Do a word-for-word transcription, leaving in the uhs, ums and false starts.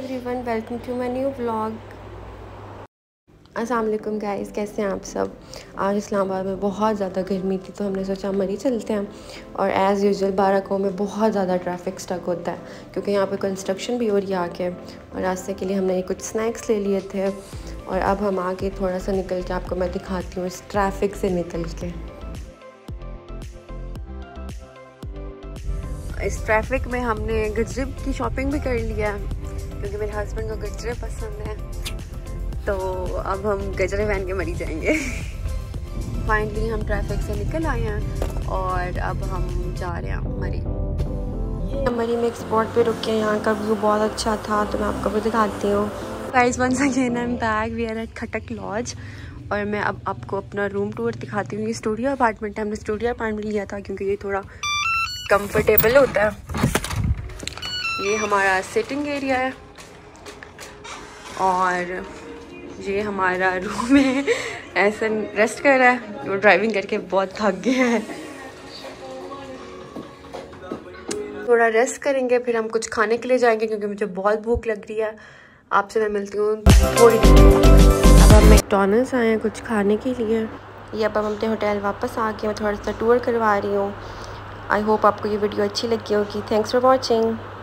Everyone, welcome to my new vlog. अस्सलाम वालेकुम guys, कैसे हैं आप सब। आज इस्लामाबाद में बहुत ज़्यादा गर्मी थी तो हमने सोचा मरी चलते हैं। और एज़ यूजुअल बाराकों में बहुत ज़्यादा ट्रैफिक स्टक होता है क्योंकि यहाँ पे कंस्ट्रक्शन भी हो रही है आके। और रास्ते के लिए हमने कुछ स्नैक्स ले लिए थे और अब हम आगे थोड़ा सा निकल के आपको मैं दिखाती हूँ इस ट्रैफिक से निकल के। इस ट्रैफिक में हमने गजरे की शॉपिंग भी कर लिया क्योंकि मेरे हस्बैंड को गजरे पसंद है, तो अब हम गजरे पहन के मरी जाएंगे। फाइनली हम ट्रैफिक से निकल आए हैं और अब हम जा रहे हैं मरी। मरी में एक स्पॉट पे रुके हैं, यहाँ का व्यू बहुत अच्छा था तो मैं आपको भी दिखाती हूँ। Guys once again I am back, we are at Khatak lodge और मैं अब आपको अपना रूम टूर दिखाती हूँ। ये स्टूडियो अपार्टमेंट है, हमने स्टूडियो अपार्टमेंट लिया था क्योंकि ये थोड़ा कंफर्टेबल होता है। ये हमारा सिटिंग एरिया है और ये हमारा रूम है। ऐसा रेस्ट कर रहा है, वो ड्राइविंग करके बहुत थक गया है। थोड़ा रेस्ट करेंगे फिर हम कुछ खाने के लिए जाएंगे क्योंकि मुझे बहुत भूख लग रही है। आपसे मैं मिलती हूँ थोड़ी देर। अब हम मैकडॉनल्ड्स आए हैं कुछ खाने के लिए। ये अब हम अपने होटल वापस आ गए, मैं थोड़ा सा टूर करवा रही हूँ। आई होप आपको ये वीडियो अच्छी लगी होगी। Thanks for watching.